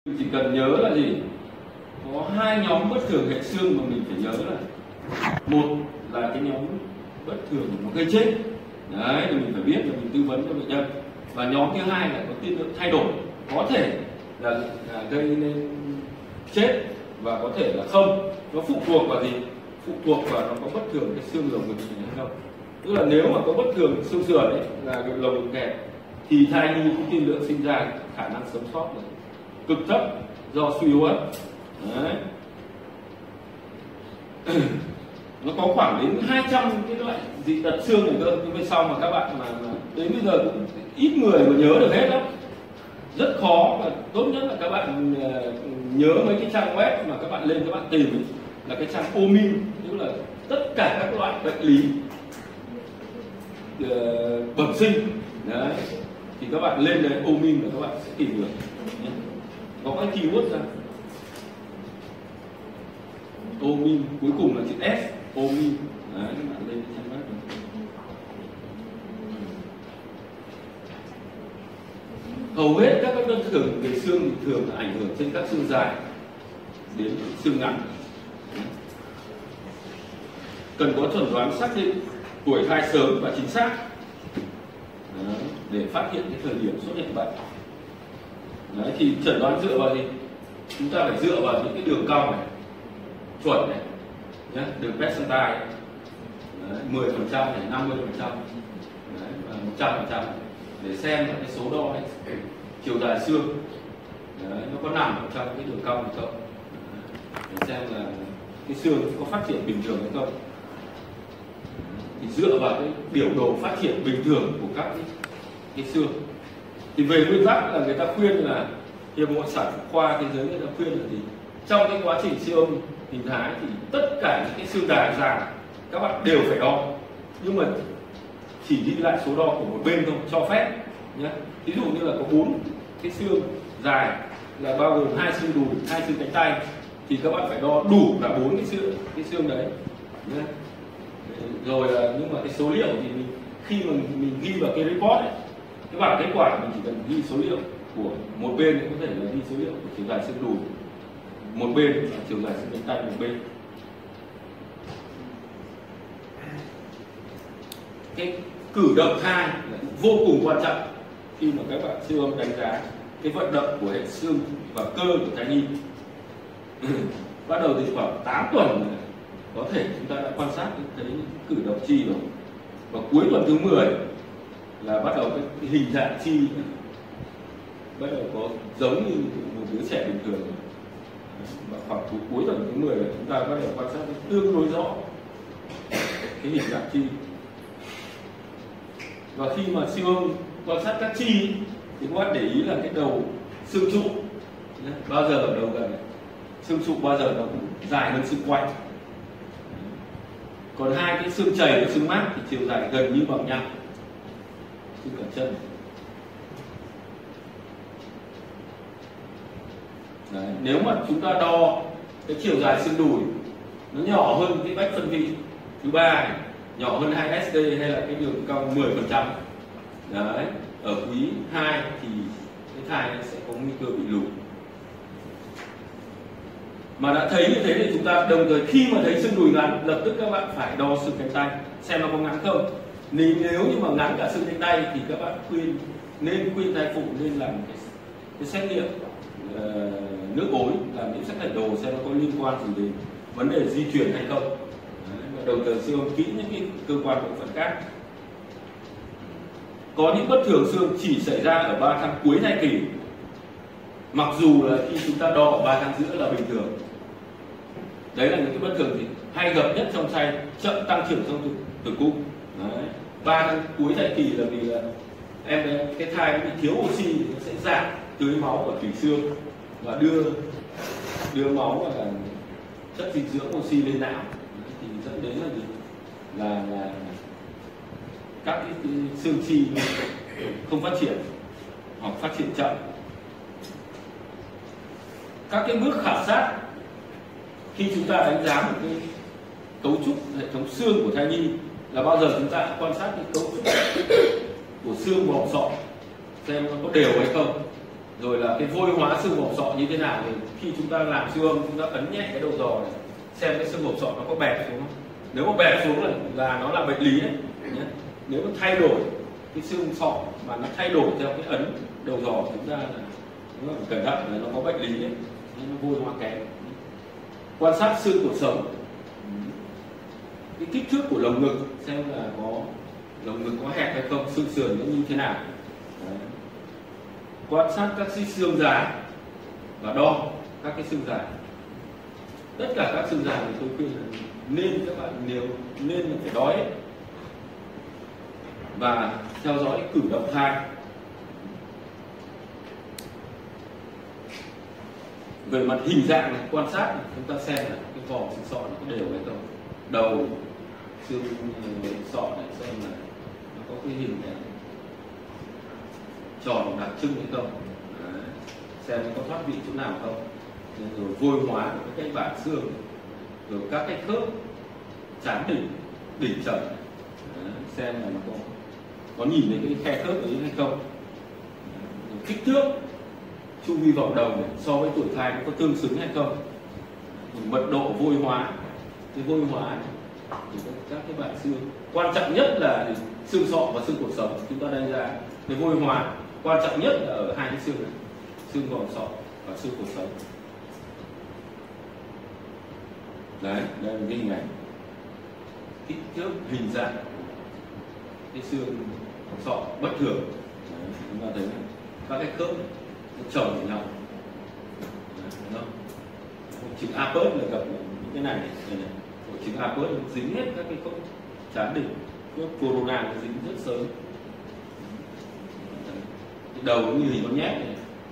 Chỉ cần nhớ là gì, có hai nhóm bất thường hệ xương mà mình phải nhớ là một là cái nhóm bất thường nó gây chết đấy, thì mình phải biết và mình tư vấn cho bệnh nhân. Và nhóm thứ hai là có tiên lượng thay đổi, có thể là gây nên chết và có thể là không. Nó phụ thuộc vào gì? Phụ thuộc vào nó có bất thường cái xương lồng ngực hay không. Tức là nếu mà có bất thường xương sườn ấy, là lồng ngực hẹp thì thai nhi cái tiên lượng sinh ra khả năng sống sót là cực thấp do suy hô hấp. Đấy. Nó có khoảng đến 200 cái loại dị tật xương này cơ. Nhưng về sau mà các bạn mà đến bây giờ cũng ít người mà nhớ được hết lắm, rất khó. Và tốt nhất là các bạn nhớ mấy cái trang web mà các bạn lên các bạn tìm ấy, là cái trang OMIN, tức là tất cả các loại bệnh lý bẩm sinh đấy, thì các bạn lên đấy OMIN và các bạn sẽ tìm được. Có cái keyword ra OMIN cuối cùng là chữ S, OMIN đấy, các bạn lên trang web này. Hầu hết các bất thường về xương thì thường là ảnh hưởng trên các xương dài đến xương ngắn. Cần có chẩn đoán xác định tuổi thai sớm và chính xác để phát hiện cái thời điểm xuất hiện bệnh. Đấy, thì chẩn đoán dựa vào gì? Chúng ta phải dựa vào những cái đường cong này, chuẩn này, nhé, đường percentile 10% này, 50%, và 100% để xem là cái số đo này, chiều dài xương đấy, nó có nằm trong cái đường cong hay không, để xem là cái xương có phát triển bình thường hay không. Thì dựa vào cái biểu đồ phát triển bình thường của các cái xương, thì về nguyên tắc là người ta khuyên là hiệp hội sản khoa thế giới người ta khuyên là gì, trong cái quá trình siêu âm hình thái thì tất cả những cái xương dài các bạn đều phải đo, nhưng mà chỉ ghi lại số đo của một bên thôi, cho phép nhé. Ví dụ như là có 4 cái xương dài là bao gồm 2 xương đùi, 2 xương cánh tay, thì các bạn phải đo đủ là 4 cái xương đấy nhé. Rồi nhưng mà cái số liệu thì khi mà mình ghi vào cái report ấy, cái bảng kết quả mình chỉ cần ghi số liệu của một bên, có thể là ghi số liệu của chiều dài xương đùi một bên và chiều dài xương cánh tay một bên. Cái cử động thai là vô cùng quan trọng khi mà các bạn siêu âm đánh giá cái vận động của hệ xương và cơ của thai nhi. Bắt đầu từ khoảng 8 tuần có thể chúng ta đã quan sát thấy cử động chi rồi, và cuối tuần thứ 10 là bắt đầu cái hình dạng chi bắt đầu có giống như một đứa trẻ bình thường. Và khoảng cuối tuần thứ 10 là chúng ta bắt đầu quan sát tương đối rõ cái hình dạng chi. Và khi mà siêu âm quan sát các chi thì các bạn để ý là cái đầu xương trụ bao giờ ở đầu gần này, xương trụ bao giờ nó cũng dài hơn xương quanh. Còn hai cái xương chày và xương mát thì chiều dài gần như bằng nhau, xương cả chân. Đấy, nếu mà chúng ta đo cái chiều dài xương đùi nó nhỏ hơn cái vách phân vị thứ 3 này, nhỏ hơn 2 SD hay là cái đường cong 10%, đấy, ở quý 2 thì cái thai sẽ có nguy cơ bị lùn. Mà đã thấy như thế thì chúng ta đồng thời khi mà thấy xương đùi ngắn, lập tức các bạn phải đo xương cánh tay xem nó có ngắn không. Nếu như mà ngắn cả xương cánh tay thì các bạn khuyên thai phụ nên làm cái xét nghiệm nước ối, làm những xét nghiệm đồ xem nó có liên quan gì đến vấn đề di truyền hay không. Đấy, và đồng thời siêu âm kỹ những cái cơ quan bộ phận khác. Có những bất thường xương chỉ xảy ra ở 3 tháng cuối thai kỳ, mặc dù là khi chúng ta đo ở 3 tháng giữa là bình thường. Đấy là những cái bất thường thì hay gặp nhất trong thai chậm tăng trưởng trong tử cung. 3 tháng cuối thai kỳ là vì là em bé cái thai nó bị thiếu oxy thì nó sẽ giảm tưới máu ở tủy xương và đưa máu và chất dinh dưỡng oxy lên não, thì dẫn đến là gì, là các cái xương chi không phát triển hoặc phát triển chậm. Các cái bước khảo sát khi chúng ta đánh giá một cái cấu trúc hệ thống xương của thai nhi là bao giờ chúng ta quan sát cái cấu trúc của xương vòm sọ xem nó có đều hay không. rồi là cái vôi hóa xương hộp sọ như thế nào. Thì khi chúng ta làm siêu âm, chúng ta ấn nhẹ cái đầu giò này xem cái xương hộp sọ nó có bẹp xuống không. Nếu mà bẹp xuống là nó là bệnh lý đấy nhé. Nếu nó thay đổi cái xương sọ mà nó thay đổi theo cái ấn đầu giò, chúng ta là nó phải cẩn thận, là nó có bệnh lý đấy, nó vôi hóa kém. Quan sát xương cột sống, cái kích thước của lồng ngực xem là có lồng ngực có hẹp hay không, xương sườn nó như thế nào. Đấy. Quan sát các xương dài và đo các cái xương dài. Tất cả các xương dài thì tôi khuyên là nên các bạn nên là phải đo hết, và theo dõi cử động thai. Về mặt hình dạng này, quan sát này, chúng ta xem là cái vỏ xương sọ nó có đều hay không, đầu xương sọ này xem là nó có cái hình này tròn đặc trưng hay không. Đấy. Xem nó có thoát vị chỗ nào không, rồi vôi hóa của các cái bản xương, rồi các cái khớp trán đỉnh trần, xem là nó có nhìn thấy cái khe khớp ấy hay không. Rồi kích thước chu vi vòng đầu này, so với tuổi thai nó có tương xứng hay không. Rồi mật độ vôi hóa, cái vôi hóa này, thì các cái bản xương quan trọng nhất là xương sọ và xương cột sống. Chúng ta đánh giá cái vôi hóa quan trọng nhất là ở hai cái xương này, xương vòng sọ và xương cột sống. Đấy, đây là cái hình ảnh kích thước hình dạng cái xương sọ bất thường. Đấy, chúng ta thấy các cái khớp nó chồng với nhau. Đấy, hội chứng Apert là gặp những cái này, hội chứng Apert nó dính hết các cái khớp trán đỉnh, khớp corona nó dính rất sớm. Cái đầu nó như hình con nhét này.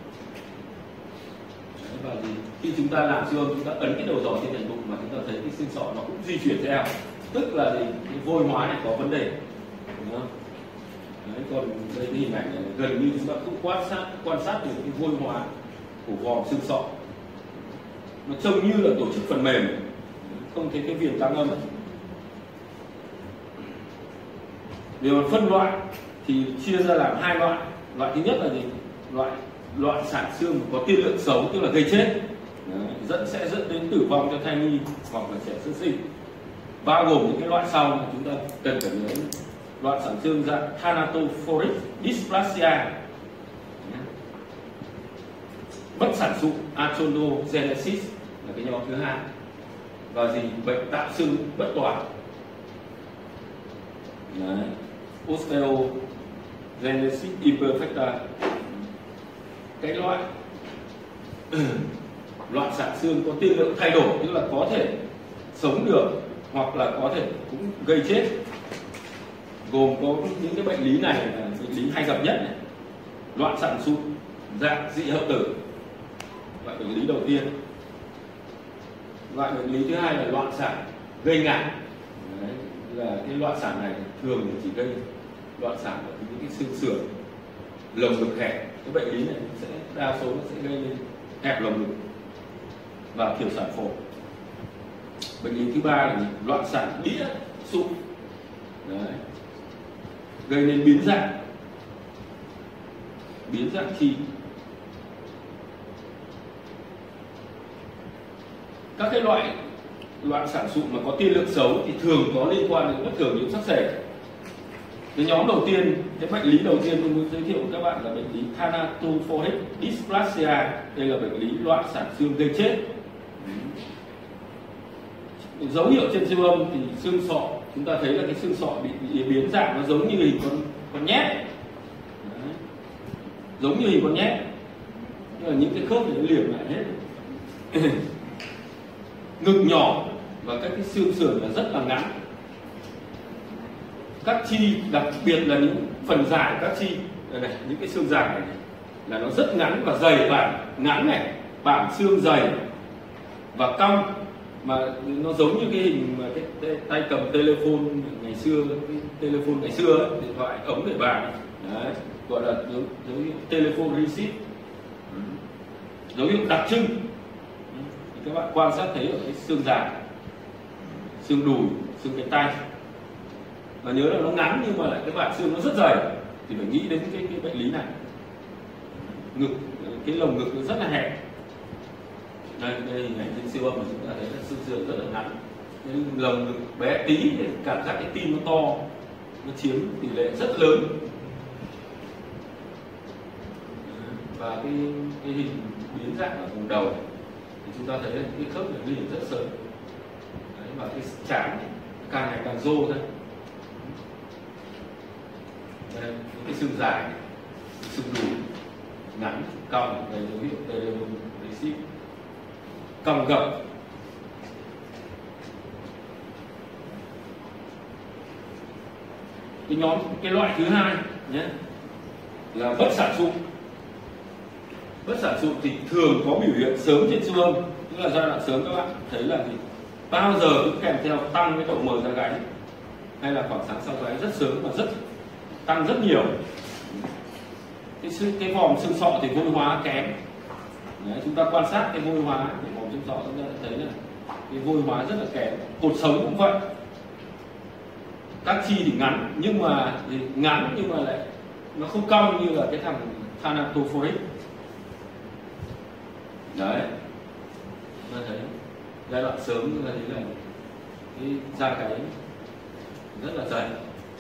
Đấy, và khi chúng ta làm siêu âm, chúng ta ấn cái đầu giò trên thành bụng mà chúng ta thấy cái xương sọ nó cũng di chuyển theo, tức là cái vôi hóa này có vấn đề, đúng không? Đấy, còn đây cái hình ảnh này gần như chúng ta cũng quan sát được cái vôi hóa của vòm xương sọ, nó trông như là tổ chức phần mềm, không thấy cái viền tăng âm. Về mặt phân loại thì chia ra làm hai loại. Loại thứ nhất là gì? Loại sản xương có tiên lượng xấu, tức là gây chết. Đấy, sẽ dẫn đến tử vong cho thai nhi hoặc là trẻ sơ sinh. Bao gồm những cái loại sau mà chúng ta cần phải nhớ. Loại sản xương dạng thanatophoric dysplasia, bất sản sụ achondrogenesis là cái nhóm thứ hai, và bệnh tạo xương bất toàn, osteogenesis imperfecta. Cái loại sản xương có tiên lượng thay đổi, tức là có thể sống được hoặc là có thể cũng gây chết, gồm có những cái bệnh lý này là bệnh lý hay gặp nhất này. Loạn sản sụn dạng dị hợp tử, loại bệnh lý đầu tiên. Loại bệnh lý thứ hai là loạn sản gây ngạt. Đấy, là cái loạn sản này thường chỉ gây loạn sản ở những cái xương sườn, lồng ngực hẹp. Cái bệnh lý này sẽ đa số nó sẽ gây nên hẹp lồng ngực và thiểu sản phổi. Bệnh lý thứ ba là loạn sản đĩa sụn. Đấy, gây nên biến dạng chi. Các cái loại loạn sản sụn mà có tiên lượng xấu thì thường có liên quan đến bất thường nhiễm sắc thể. Cái nhóm đầu tiên, cái bệnh lý đầu tiên tôi muốn giới thiệu với các bạn là bệnh lý thanatophoric dysplasia. Đây là bệnh lý loạn sản xương gây chết. Dấu hiệu trên siêu âm thì xương sọ, chúng ta thấy là cái xương sọ bị biến dạng, nó giống như hình con nhét. Đấy, giống như hình con nhét, nhưng mà những cái khớp thì nó liềm lại hết. Ngực nhỏ và các cái xương sườn là rất là ngắn. Các chi, đặc biệt là những phần dài các chi này, những cái xương dài này là nó rất ngắn và dày bản ngắn này, bản xương dày và cong, mà nó giống như cái hình mà cái tay cầm telephone ngày xưa, cái telephone ngày xưa ấy, điện thoại ống để bàn. Đấy, gọi là dấu hiệu telephone receipt. Dấu hiệu đặc trưng thì các bạn quan sát thấy ở cái xương dài, xương đùi, xương cánh tay. Và nhớ là nó ngắn nhưng mà lại cái bản xương nó rất dày, thì phải nghĩ đến cái bệnh lý này. Ngực cái lồng ngực nó rất là hẹp. Đây hình ảnh trên siêu âm mà chúng ta thấy là xương sườn rất là ngắn, nên lồng ngực bé tí thì cảm giác cái tim nó to, nó chiếm tỷ lệ rất lớn. Và cái hình biến dạng ở vùng đầu thì chúng ta thấy là cái khớp này liền rất sớm. Đấy, và cái trán càng ngày càng rô ra. Đây, cái xương dài, xương đùi ngắn, cong, đây dấu hiệu tendinogenesis, cong gập. Cái loại thứ hai nhé là bất sản sụn. Bất sản sụn thì thường có biểu hiện sớm trên siêu âm, tức là giai đoạn sớm các bạn thấy là thì bao giờ cũng kèm theo tăng cái độ mờ da gáy hay là khoảng sáng sau gáy rất sớm và tăng rất nhiều. Cái vòm xương sọ thì vôi hóa kém. Đấy, chúng ta quan sát cái vôi hóa của vòm xương sọ chúng ta thấy là cái vôi hóa rất là kém. Cột sống cũng vậy. Các chi thì ngắn nhưng mà lại nó không cong như là cái thằng thanatophoric. Đấy, chúng ta thấy giai đoạn sớm chúng ta thấy là cái da gáy rất là dày.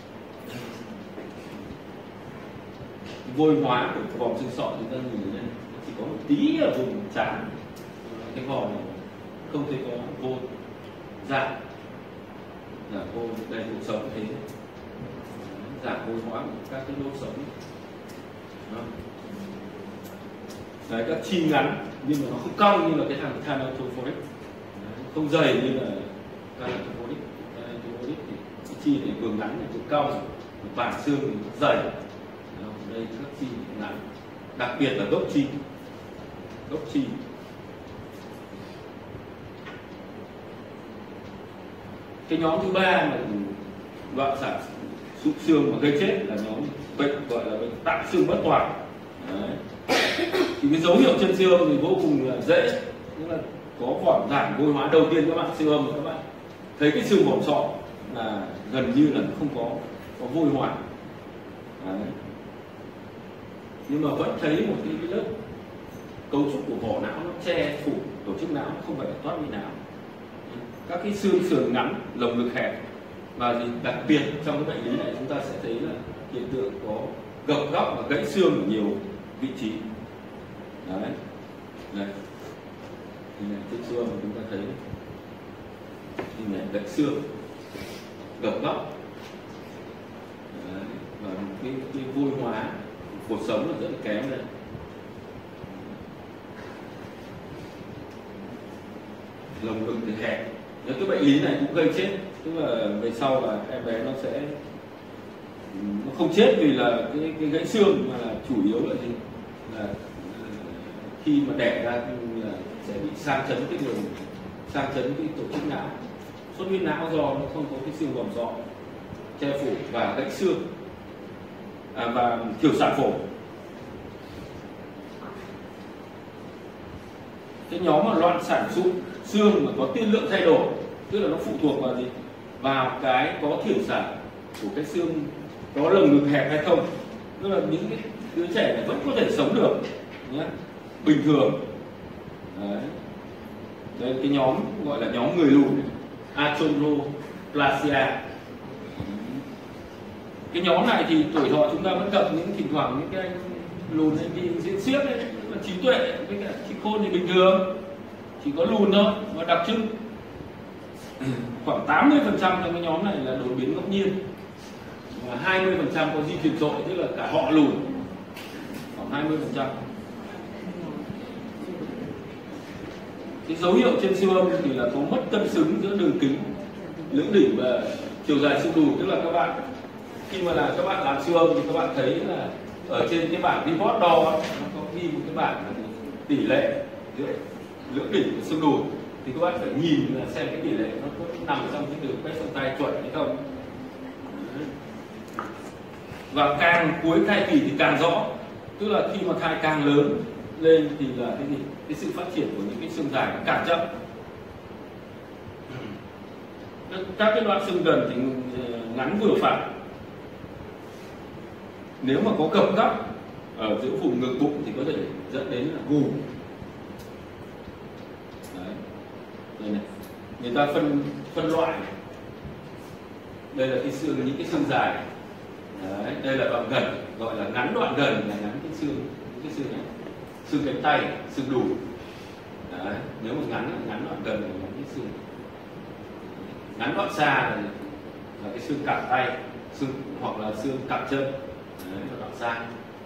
Vôi hóa của vòm xương sọ chúng ta nhìn thấy chỉ có một tí ở vùng trán, cái vòm này không thấy có vôi dạng, là vôi đây cuộc sống thế, giảm vôi hóa của các cái đốt sống. Đấy, các chi ngắn nhưng mà nó không cong như là cái thằng thanatophoric, không dày như là thanatophoric. Thanatophoric thì cái chi này vừa ngắn này vừa cong, bản xương thì nó dày. Đây các chi ngắn, đặc biệt là gốc chi. Cái nhóm thứ ba là loạn sản sụn xương mà gây chết là nhóm bệnh gọi là bệnh tạng xương bất toàn. Đấy. Thì cái dấu hiệu trên siêu âm thì vô cùng là dễ, tức là có vỏm giảm vôi hóa đầu tiên các bạn siêu âm các bạn thấy cái xương vòm sọ là gần như là không có vôi hóa. Đấy. Nhưng mà vẫn thấy một cái lớp cấu trúc của vỏ não nó che phủ tổ chức não, không phải là thoát vị não. Các cái xương sườn ngắn, lồng ngực hẹp, và đặc biệt trong cái bệnh lý này chúng ta sẽ thấy là hiện tượng có gập góc và gãy xương ở nhiều vị trí. Đấy, này trên xương mà chúng ta thấy hình ảnh gãy xương, gập góc. Đấy, và cái vôi hóa cuộc sống là rất là kém đây. Lồng ngực thì hẹp. Nếu cái bệnh lý này cũng gây chết, tức là về sau là em bé nó không chết vì là cái gãy xương, mà là chủ yếu là gì, là khi mà đẻ ra là sẽ bị sang chấn cái tổ chức não, xuất huyết não do nó không có cái xương vòm sọ che phủ và gãy xương và thiểu sản phổi. Cái nhóm mà loạn sản sụn xương mà có tiên lượng thay đổi, tức là nó phụ thuộc vào gì, vào cái có thiểu sản của cái xương, có lồng ngực hẹp hay không. Tức là những cái đứa trẻ này vẫn có thể sống được nhé, bình thường. Đấy. Đây cái nhóm gọi là nhóm người lùn, achondroplasia. Cái nhóm này thì tuổi thọ chúng ta vẫn gặp những thỉnh thoảng những cái anh lùn hay bị diễn xiếc ấy, là trí tuệ với cả trí khôn thì bình thường, chỉ có lùn thôi. Và đặc trưng khoảng 80% trong cái nhóm này là đột biến ngẫu nhiên, và 20% có di truyền dội, tức là cả họ lùn, khoảng 20%. Cái dấu hiệu trên siêu âm thì là có mất cân xứng giữa đường kính lưỡng đỉnh và chiều dài xương đùi, tức là các bạn khi mà các bạn làm siêu âm thì các bạn thấy là ở trên cái bảng report đo nó có ghi một cái bảng là tỷ lệ giữa lưỡng đỉnh và xương đùi, thì các bạn phải nhìn là xem cái tỷ lệ nó có nằm trong cái đường quét sông tay chuẩn hay không. Và càng cuối thai kỳ thì càng rõ, tức là khi mà thai càng lớn lên thì là cái gì, cái sự phát triển của những cái xương dài càng chậm. Các cái đoạn xương gần thì ngắn vừa phải. Nếu mà có gập góc ở giữa vùng ngực bụng thì có thể dẫn đến là gù. Đấy. Đây này, người ta phân loại này. Đây là cái xương, những cái xương dài này. Đấy, đây là đoạn gần, gọi là ngắn đoạn gần là ngắn cái xương, những cái xương này, xương cánh tay, xương đùi. Đấy, nếu mà ngắn đoạn gần là ngắn cái xương, ngắn đoạn xa là cái xương cẳng tay, xương hoặc là xương cẳng chân. Đấy, là đoạn xa.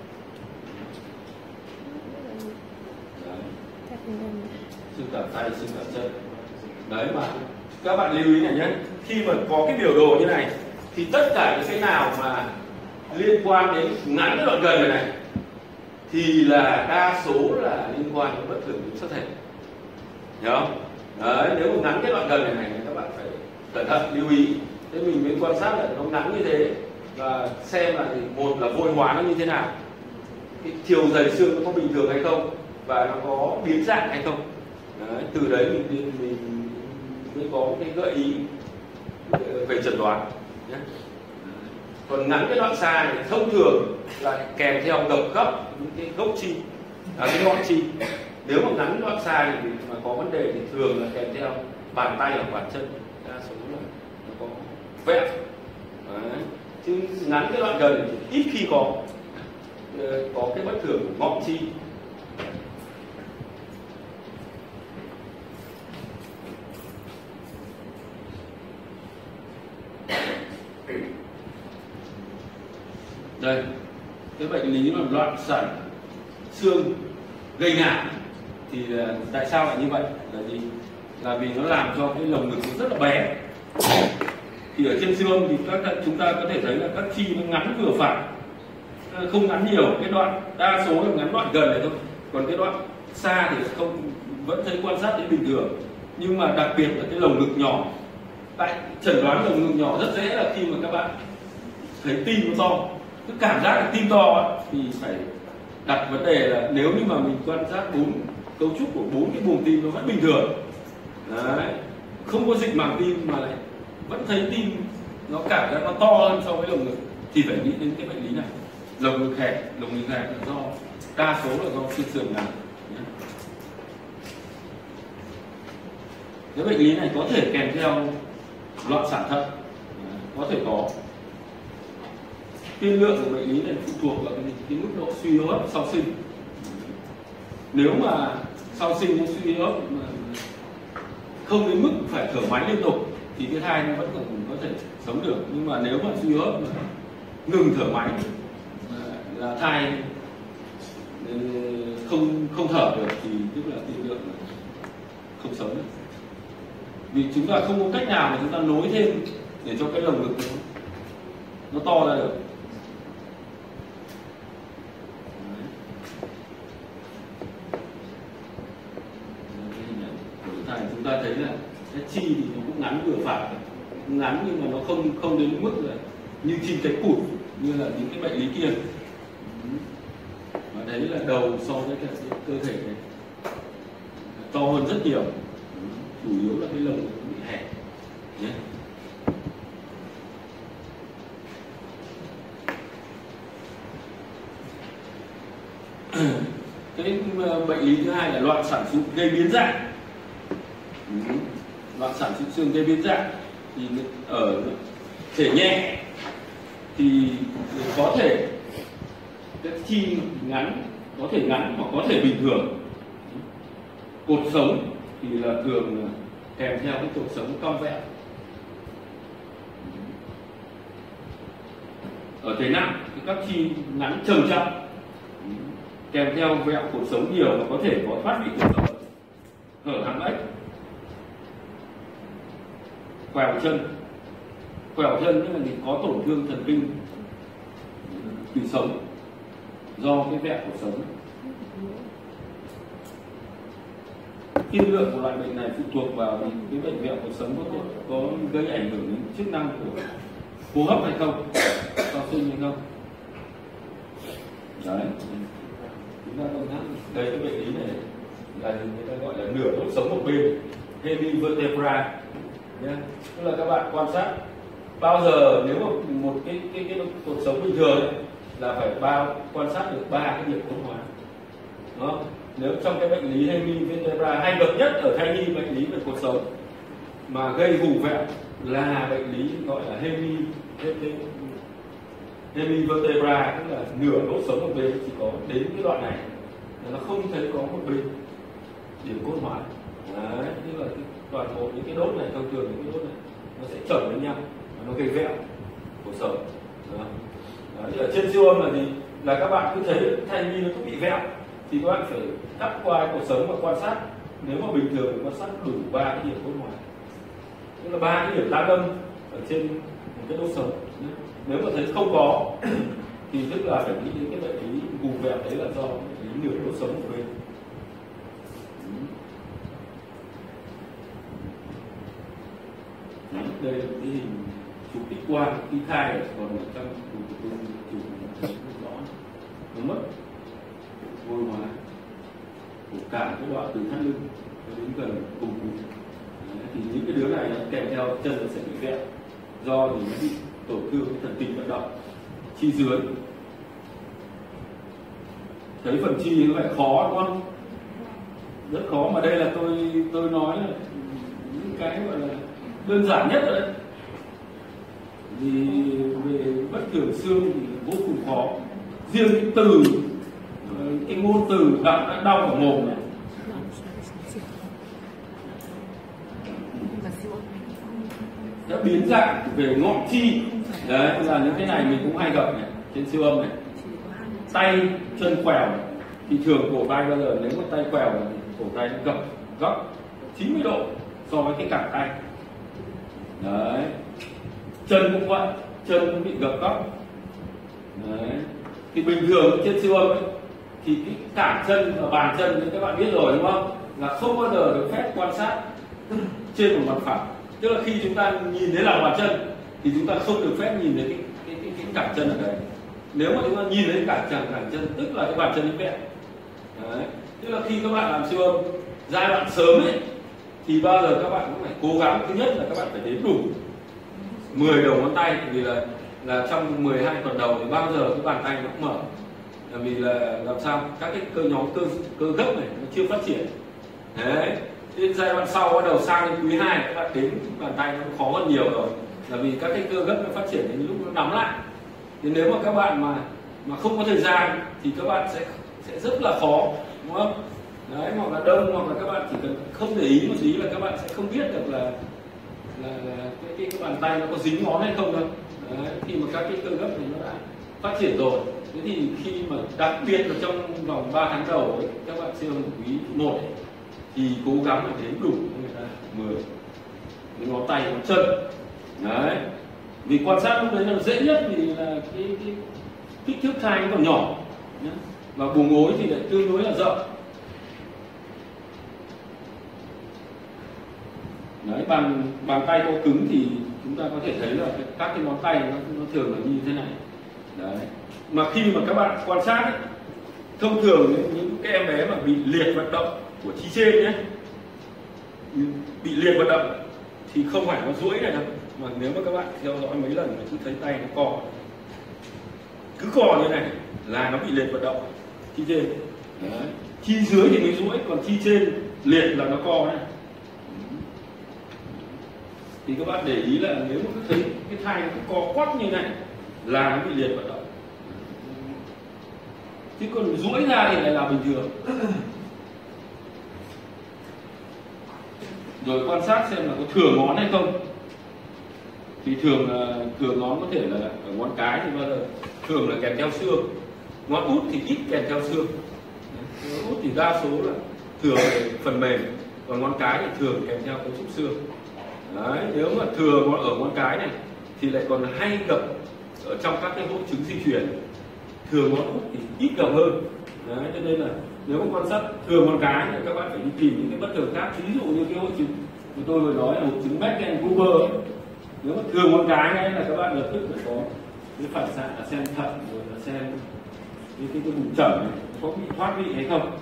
Đấy. Xương cẳng tay, xương cẳng chân. Đấy mà các bạn lưu ý này nhé, khi mà có cái biểu đồ như này thì tất cả những cái nào mà liên quan đến ngắn cái đoạn gần này thì là đa số là liên quan đến bất thường nhiễm sắc thể, hiểu không? Đấy, nếu mà ngắn cái đoạn gần này thì các bạn phải cẩn thận lưu ý. Thế mình mới quan sát là nó ngắn như thế và xem là một là vôi hóa nó như thế nào, cái chiều dày xương nó có bình thường hay không và nó có biến dạng hay không. Đấy, từ đấy mình mới có cái gợi ý về chẩn đoán nhé. Còn ngắn cái đoạn xa này thông thường là kèm theo gập gấp những cái gốc chi, cái ngọn chi. Nếu mà ngắn đoạn xa thì mà có vấn đề thì thường là kèm theo bàn tay hoặc bàn chân, đa số là nó có vẹo. Đấy. Chứ ngắn cái đoạn gần thì ít khi có cái bất thường của ngọn chi. Đây, cái bệnh lý là loạn sản xương gây ngạt thì tại sao lại như vậy? Là gì? Là vì nó làm cho cái lồng ngực rất là bé. Thì ở trên xương thì chúng ta có thể thấy là các chi nó ngắn vừa phải, không ngắn nhiều. Cái đoạn đa số là ngắn đoạn gần này thôi, còn cái đoạn xa thì không, vẫn thấy quan sát đến bình thường. Nhưng mà đặc biệt là cái lồng ngực nhỏ. Tại chẩn đoán lồng ngực nhỏ rất dễ là khi mà các bạn thấy tim nó to, cái cảm giác là tim to ấy, thì phải đặt vấn đề là nếu như mà mình quan sát cấu trúc của 4 cái buồng tim nó vẫn bình thường. Đấy, không có dịch màng tim mà lại vẫn thấy tim nó cảm giác nó to hơn so với lồng ngực thì phải nghĩ đến cái bệnh lý này. Lồng ngực hẹp là do đa số là do xương sườn nặng. Cái bệnh lý này có thể kèm theo loạn sản thận, có thể có. Tiên lượng của bệnh lý này phụ thuộc vào cái mức độ suy hô hấp sau sinh. Nếu mà sau sinh nó suy hô hấp mà không đến mức phải thở máy liên tục thì cái thai nó vẫn còn có thể sống được. Nhưng mà nếu mà suy hô hấp mà ngừng thở máy là thai không thở được thì tức là tiên lượng không sống được. Vì chúng ta không có cách nào mà chúng ta nối thêm để cho cái lồng ngực nó to ra được. Chúng ta thấy là cái chi thì nó cũng ngắn vừa phải, ngắn nhưng mà nó không đến mức là như chim cánh cụt như là những cái bệnh lý kia. Và đấy là đầu so với cái cơ thể này to hơn rất nhiều. Chủ yếu là cái lồng bị hẹp nhé. Cái bệnh lý thứ hai là loạn sản sụn gây biến dạng. Loạn sản sụn xương gây biến dạng thì ở thể nhẹ thì có thể cái chi ngắn, có thể ngắn hoặc có thể bình thường. Cột sống thì là thường kèm theo cái cột sống cong vẹo. Ở thể nặng thì các chi ngắn trầm trọng kèm theo vẹo cột sống nhiều và có thể có thoát vị cột sống, hở hàm ếch, quèo chân tức là có tổn thương thần kinh tủy sống do cái vẹo cột sống. Tiên lượng của loại bệnh này phụ thuộc vào cái bệnh vẹo cột sống có gây ảnh hưởng đến chức năng của hô hấp hay không, sau sinh hay không. Đấy, chúng ta công tác đây cái bệnh lý này là người ta gọi là nửa cột sống một bên, hemivertebra nhé. Tức là các bạn quan sát bao giờ nếu mà một cái cột sống bình thường ấy, là phải quan sát được 3 cái điểm cốt hóa. Đó. Nếu trong cái bệnh lý hemivertebra hay gặp nhất ở thai nhi, bệnh lý về cột sống mà gây gù vẹo là bệnh lý gọi là hemivertebra, tức là nửa đốt sống một bên chỉ có đến cái đoạn này, nó không thấy có một bên điểm cốt hóa. Đấy, như là toàn bộ những cái đốt này, thông thường những cái đốt này nó sẽ chồng với nhau và nó gây vẹo cột sống. Thì ở trên siêu âm là gì? Là các bạn cứ thấy thai nhi nó cũng bị vẹo thì các bạn phải cắt qua cột sống và quan sát. Nếu mà bình thường thì quan sát đủ 3 cái điểm cốt hóa, tức là 3 cái điểm tác đâm ở trên một cái đốt sống. Nếu mà thấy không có thì tức là phải nghĩ đến cái bệnh lý gù vẹo, đấy là do bệnh lý nửa đốt sống của bên. Đây là cái hình chụp X quang khi thai ở còn ở trong chụp rõ nó mất vôi hóa của cả cái đoạn từ thắt lưng đến gần cùng thì những cái đứa này nó kèm theo chân nó sẽ bị vẹo do thì nó bị tổn thương cái thần kinh vận động chi dưới. Thấy phần chi nó lại khó đúng không? Rất khó, mà đây là tôi nói là những cái gọi là đơn giản nhất rồi đấy. Vì về bất thường xương thì vô cùng khó. Riêng cái từ, cái ngôn từ đã đau ở mồm này. Nó biến dạng về ngọn chi. Đấy, là những cái này mình cũng hay gặp này, trên siêu âm này. Tay, chân quèo này. Thì thường cổ tay bao giờ nếu mà tay quèo thì cổ tay nó gấp 90 độ so với cái cẳng tay. Đấy. Chân cũng vậy, chân cũng bị gập góc. Đấy. Thì bình thường trên siêu âm ấy, thì cái cẳng chân và bàn chân thì các bạn biết rồi đúng không? Là không bao giờ được phép quan sát trên một mặt phẳng. Tức là khi chúng ta nhìn thấy lòng bàn chân thì chúng ta không được phép nhìn thấy cái cẳng chân ở đây. Nếu mà chúng ta nhìn thấy cẳng chân tức là cái bàn chân nó vẹo. Đấy. Tức là khi các bạn làm siêu âm giai đoạn sớm ấy thì bao giờ các bạn cũng phải cố gắng, thứ nhất là các bạn phải đếm đủ 10 đầu ngón tay, vì là trong 12 tuần đầu thì bao giờ cái bàn tay nó cũng mở, là vì là làm sao các cái nhóm cơ gấp này nó chưa phát triển. Đấy, đến giai đoạn sau bắt đầu sang đến quý 2 các bạn đếm bàn tay nó khó hơn nhiều rồi, là vì các cái cơ gấp nó phát triển đến lúc nó nắm lại. Thì nếu mà các bạn mà không có thời gian thì các bạn sẽ rất là khó, đúng không? Đấy, hoặc là đông, hoặc là các bạn chỉ cần không để ý một tí là các bạn sẽ không biết được là cái bàn tay nó có dính ngón hay không đâu. Đấy, khi mà các cái cơ gấp này nó đã phát triển rồi, thế thì khi mà đặc biệt là trong vòng 3 tháng đầu ấy, các bạn siêu âm quý 1 ấy, thì cố gắng là đếm đủ cho người ta 10 cái ngón tay ngón chân. Đấy, vì quan sát lúc đấy là dễ nhất, vì là cái kích thước thai nó còn nhỏ nhé, và buồng gối thì lại tương đối là rộng. Đấy, bàn tay có cứng thì chúng ta có thể thấy là các cái ngón tay nó thường là như thế này. Đấy, mà khi mà các bạn quan sát ấy, thông thường những cái em bé mà bị liệt vận động của chi trên nhé, bị liệt vận động thì không phải nó duỗi này đâu, mà nếu mà các bạn theo dõi mấy lần thì cứ thấy tay nó co, cứ co như này là nó bị liệt vận động chi trên. Đấy, chi dưới thì mới duỗi, còn chi trên liệt là nó co này. Thì các bạn để ý là nếu mà thấy cái thai nó co quắp như này là nó bị liệt vận động, chứ còn duỗi ra thì lại là bình thường. Rồi quan sát xem là có thừa ngón hay không. Thì thường thừa ngón có thể là ở ngón cái thì bao giờ thường là kèm theo xương, ngón út thì ít kèm theo xương. Ngón út thì đa số là thừa về phần mềm, còn ngón cái thì thường kèm theo cấu trúc xương. Đấy, nếu mà thừa ở ngón cái này thì lại còn hay gặp ở trong các cái hội chứng di chuyển. Thừa ngón út thì ít gặp hơn. Đấy, cho nên là nếu mà quan sát thừa ngón cái thì các bạn phải đi tìm những cái bất thường khác, ví dụ như cái hội chứng của tôi vừa nói là hội chứng Mecklenburg. Nếu mà thừa ngón cái này là các bạn lập tức phải có cái phản xạ là xem thận, rồi là xem cái bụng chẩm này có bị thoát vị hay không.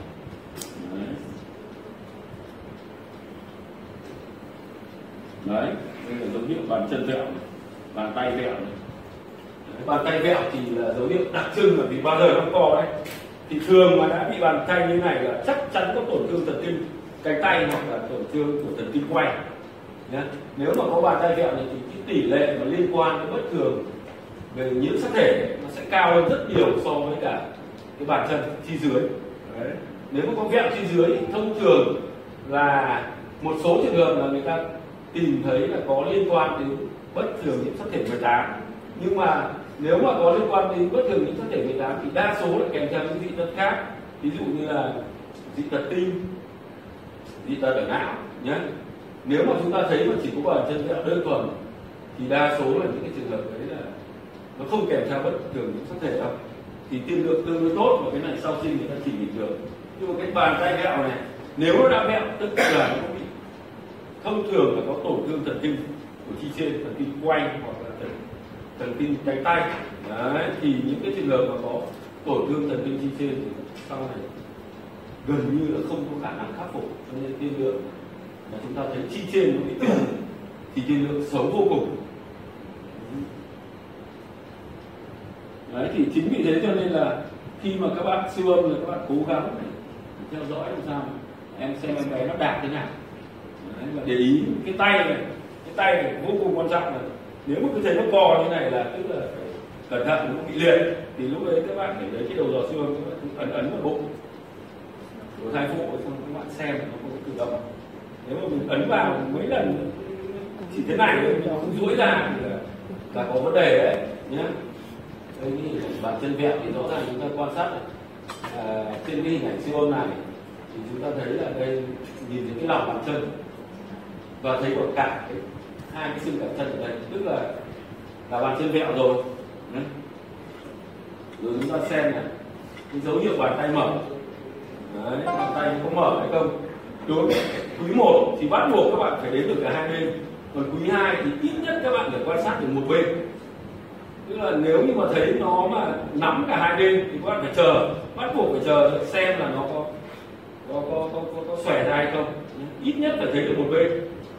Đấy, đây là dấu hiệu bàn chân vẹo này, bàn tay vẹo này. Bàn tay vẹo thì là dấu hiệu đặc trưng, bởi vì bao giờ nó co đấy, thì thường mà đã bị bàn tay như này là chắc chắn có tổn thương thần kinh cánh tay hoặc là tổn thương của thần kinh quay nhé. Nếu mà có bàn tay vẹo này thì cái tỷ lệ mà liên quan đến bất thường về nhiễm sắc thể nó sẽ cao hơn rất nhiều so với cả cái bàn chân chi dưới. Đấy. Nếu mà có vẹo chi dưới thì thông thường là một số trường hợp là người ta tìm thấy là có liên quan đến bất thường nhiễm sắc thể 18, nhưng mà nếu mà có liên quan đến bất thường nhiễm sắc thể 18 thì đa số là kèm theo những dị tật khác, ví dụ như là dị tật tim, dị tật ở não nhé. Nếu mà chúng ta thấy mà chỉ có bàn chân vẹo đơn thuần thì đa số là những cái trường hợp đấy là nó không kèm theo bất thường nhiễm sắc thể đâu, thì tiên lượng tương đối tốt và cái này sau sinh người ta chỉ bình thường. Nhưng mà cái bàn tay vẹo này nếu nó đã vẹo tức là nó bị thông thường là có tổn thương thần kinh của chi trên, thần kinh quay hoặc là thần kinh cánh tay. Đấy, thì những cái trường hợp mà có tổn thương thần kinh chi trên thì sau này gần như là không có khả năng khắc phục, cho nên tiên lượng mà chúng ta thấy chi trên nó bị tổn thì tiên lượng xấu vô cùng. Đấy, thì chính vì thế cho nên là khi mà các bạn siêu âm là các bạn cố gắng theo dõi làm sao em xem em bé nó đạt thế nào. Đấy, và để ý cái tay này vô cùng quan trọng, là nếu mà cứ thấy nó co như này là tức là phải cẩn thận nó bị liệt, thì lúc đấy các bạn phải lấy cái đầu dò siêu âm các bạn ấn vào bụng của thai phụ, xong các bạn xem nó có cử động. Nếu mà mình ấn vào mấy lần chỉ thế này thôi, nó không duỗi ra thì là có vấn đề đấy nhé. Đây cái bàn chân vẹo thì rõ ràng chúng ta quan sát này. Trên cái hình ảnh siêu âm này thì chúng ta thấy là đây nhìn thấy cái lòng bàn chân và thấy có cả hai cái xương cẳng chân ở đây, tức là bàn chân vẹo rồi. Đấy. Rồi chúng ta xem này cái dấu hiệu bàn tay mở. Đấy, bàn tay có mở hay không. Đối với quý 1 thì bắt buộc các bạn phải đến được cả hai bên, còn quý 2 thì ít nhất các bạn phải quan sát được một bên. Tức là nếu như mà thấy nó mà nắm cả hai bên thì các bạn phải chờ, bắt buộc phải chờ xem là nó có xòe ra hay không, ít nhất phải thấy được một bên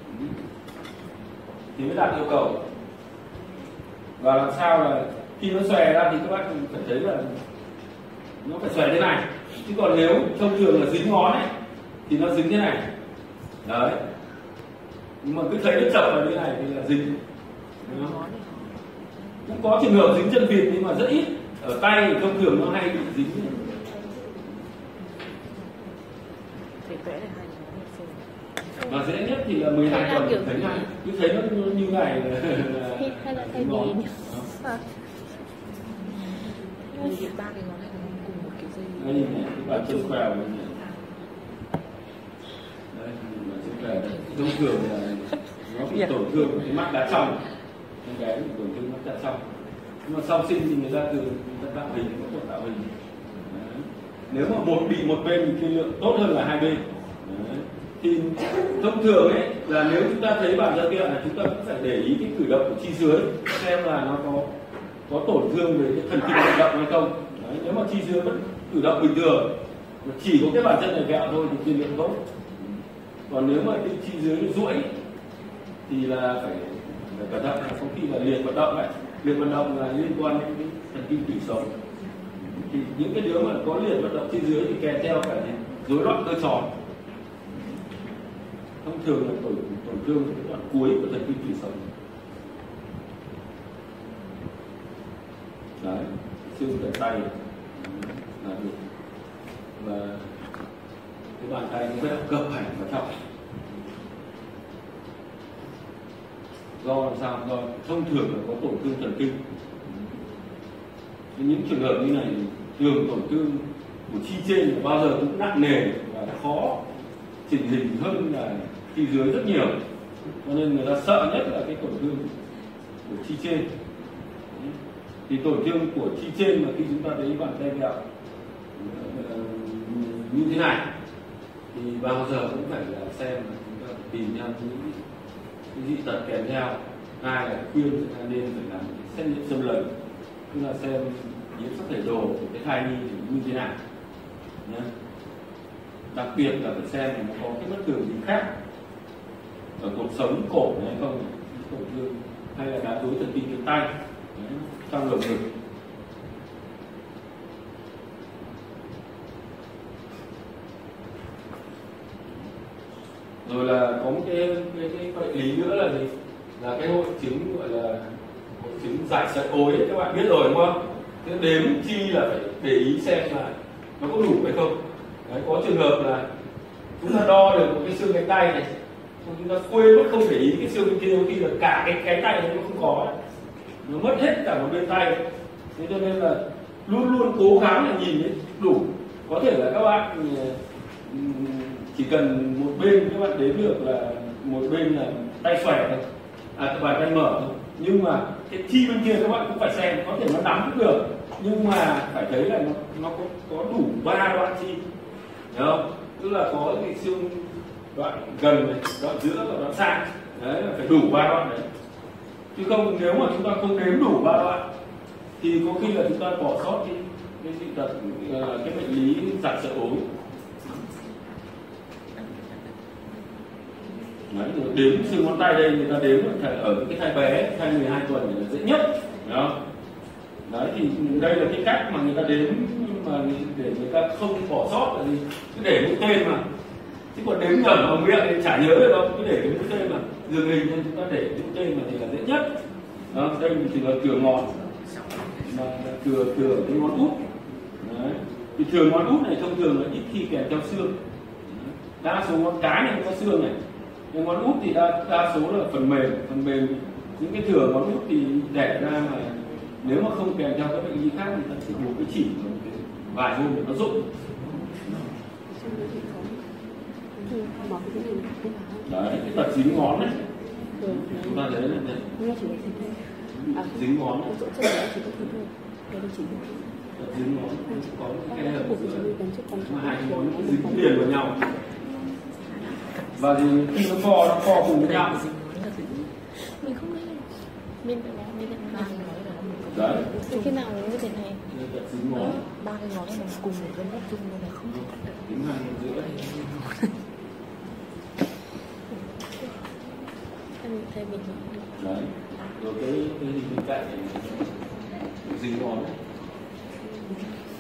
thì mới đạt yêu cầu. Và làm sao là khi nó xòe ra thì các bạn phải thấy là nó phải xòe thế này, chứ còn nếu thông thường là dính ngón này thì nó dính thế này. Đấy, nhưng mà cứ thấy nó chập vào như này thì là dính. Cũng có trường hợp dính chân vịt nhưng mà rất ít. Ở tay thì thông thường nó hay bị dính. Và dễ nhất thì là 12 tuần thấy ngay, cứ thấy nó như này là hay là thay vì ba cái ngón này cùng một cái dây. Đây nhìn này, cái bàn chân khỏe này. Đây, bàn chân khỏe đây. Thông thường là nó bị tổn thương cái mắt đá trong. Em bé bị tổn thương mắt đá trong. Nhưng mà sau sinh thì người ta thường tạo hình, có thuật tạo hình. Đấy. Nếu mà bị một bên thì tiên lượng tốt hơn là hai bên. Đấy. Thì thông thường ấy là nếu chúng ta thấy bàn chân vẹo là chúng ta cũng phải để ý cái cử động của chi dưới, xem là nó có tổn thương về cái thần kinh vận động hay không. Đấy. Nếu mà chi dưới vẫn cử động bình thường, chỉ có cái bàn chân này vẹo thôi thì tiên lượng tốt. Còn nếu mà cái chi dưới duỗi thì là phải cẩn thận, có khi là liệt vận động ấy. Liệt vận động là liên quan đến cái thần kinh tủy sống. Thì những cái đứa mà có liệt vận động chi dưới thì kèm theo cả rối loạn cơ tròn. Thông thường là tổn thương cái đoạn cuối của thần kinh tủy sống. Đấy, xương cẳng tay là được. Và cái bàn tay nó rất gập hẳn vào trong. Do làm sao? Do thông thường là có tổn thương thần kinh. Những trường hợp như này thường tổn thương của chi trên bao giờ cũng nặng nề và khó chỉnh hình hơn là chi dưới rất nhiều, cho nên người ta sợ nhất là cái tổn thương của chi trên. Thì tổn thương của chi trên mà khi chúng ta thấy bàn tay vẹo như thế này thì bao giờ cũng phải là xem là chúng ta tìm ra những cái dị tật kèm theo. Hai là khuyên chúng ta nên phải làm xét nghiệm xâm lấn, tức là xem nhiễm sắc thể đồ của cái thai nhi như thế nào nhé. Đặc biệt là phải xem là nó có cái bất thường gì khác ở cột sống cổ này hay không, tổn thương hay là đá túi thần kinh cánh tay. Đấy, trong lồng ngực. Rồi là có một cái bệnh lý nữa là gì, là cái hội chứng gọi là hội chứng dại sợi ối ấy, các bạn biết rồi đúng không? Thế đếm chi là phải để ý xem là nó có đủ hay không. Đấy, có trường hợp là chúng ta đo được một cái xương cánh tay này, xong chúng ta quên mất không để ý cái xương bên kia, khi là cả cái cánh tay nó không có, nó mất hết cả một bên tay. Thế cho nên là luôn luôn cố gắng là nhìn thấy đủ. Có thể là các bạn chỉ cần một bên các bạn đếm được là một bên là tay xòe thôi, và tay mở thôi, nhưng mà cái chi bên kia các bạn cũng phải xem, có thể nó nắm cũng được, nhưng mà phải thấy là nó có đủ 3 đoạn chi, hiểu không? Tức là có cái xương đoạn gần này, đoạn giữa và đoạn xa, đấy là phải đủ 3 đoạn đấy. Chứ không, nếu mà chúng ta không đếm đủ 3 đoạn thì có khi là chúng ta bỏ sót cái dị tật, cái bệnh lý dại sợi ối. Đấy, đếm xương ngón tay đây người ta đếm ở cái thai bé, thai 12 tuần thì là dễ nhất, đúng không? Đấy thì đây là cái cách mà người ta đếm, mà để người ta không bỏ sót là gì, cứ để mũi tên mà, chứ còn đếm ngẩn vào miệng thì chả nhớ được đâu, cứ để cái mũi tên mà dường hình nên chúng ta để mũi tên mà thì là dễ nhất. Đó, đây thì là cửa ngón, mà cửa cái ngón út. Đấy, thì thường ngón út này thông thường là ít khi kèm theo xương, đa số ngón cái này có xương này. Nhưng ngón út thì đa số là phần mềm, những cái thửa ngón út thì đẻ ra mà nếu mà không kèm theo các bệnh lý khác thì ta chỉ buộc cái chỉ vài hôm để nó rụng. Đấy, cái tật dính ngón đấy, chúng ta thấy là dính ngón đấy. Tật dính ngón có cái ở giữa mà hai cái ngón dính liền vào nhau. Và thì khi nó co cùng với nhau. Mình không biết. Mình phải nói đấy. Từ khi nào như thế này? Ba cái ngón này cùng một bên góc chung nên là không thể cắt được. Tính hai ngón giữa. Anh thấy mình đấy. Rồi cái bên cạnh này dính ngón đấy.